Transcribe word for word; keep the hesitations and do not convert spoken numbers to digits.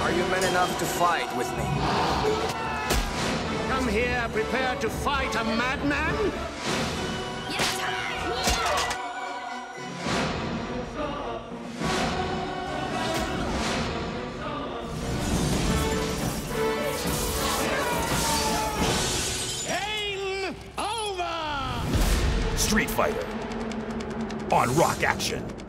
Are you men enough to fight with me? Come here prepared to fight a madman? Street Fighter on Rock Action.